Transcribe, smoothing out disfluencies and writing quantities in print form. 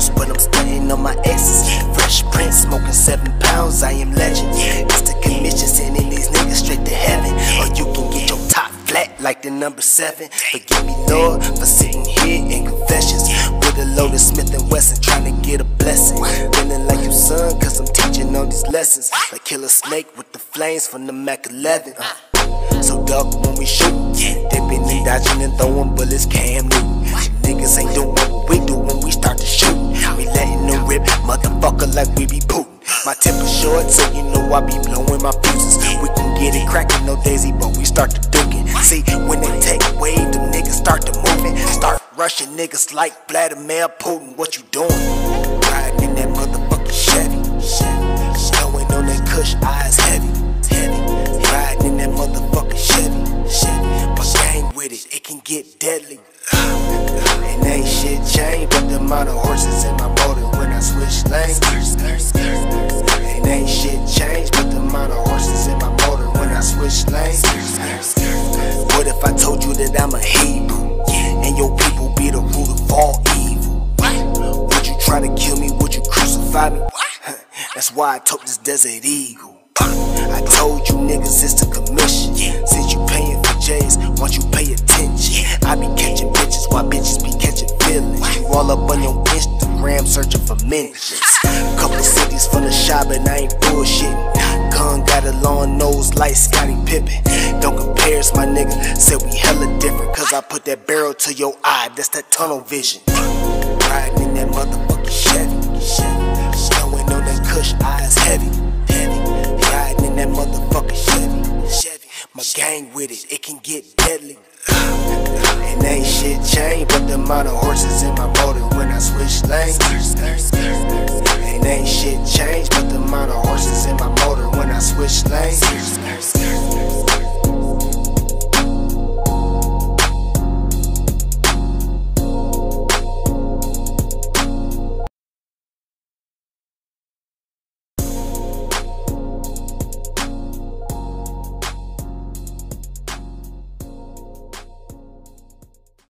house, but I'm stunting on my exes. Fresh Prince, smoking 7 pounds, I am legend. It's the commission sending these niggas straight to heaven. Or you can get your top flat like the number 7. Forgive me, Lord, for sitting here in confessions with a loaded Smith & Wesson, trying to get a blessing. Feeling like you son, cause I'm teaching on these lessons. Like Killer Snake with the flames from the Mac 11. So duck when we shoot, dipping and dodging and throwing bullets, Cam Newton. Niggas ain't doing what we do when we start to shoot. We letting them rip, motherfucker, like we be Putin. My temper short, so you know I be blowing my fuses. We can get it crackin', no daisy, but we start to duking. See, when they take wave, them niggas start to moving. Start rushing niggas like Vladimir Putin. What you doing? Riding in that motherfucking Chevy. Snowing on that Kush, eyes heavy. Riding in that motherfucking Chevy. My gang with it, it can get deadly. And ain't shit changed but the amount of horses in my motor when I switch lanes. And ain't shit changed but the amount of horses in my motor when I switch lanes. What if I told you that I'm a Hebrew and your people be the root of all evil? Would you try to kill me? Would you crucify me? That's why I took this Desert Eagle. I told you niggas it's the commission. Since you paying for J's, won't you pay attention? I be catching bitches while bitches be catching feelings. You all up on your Instagram searching for mentions. Couple cities from the shop and I ain't bullshitting. Gun got a long nose like Scottie Pippen. Don't compare us, my nigga. Said we hella different, cause I put that barrel to your eye. That's that tunnel vision. Riding in that motherfucking Chevy. Snowing on that Kush, eyes heavy. Riding in that motherfucking Chevy. My gang with it, it can get deadly. And ain't shit changed but the amount of horses in my motor when I switch lanes. And ain't shit changed but the amount of horses in my motor when I switch lanes.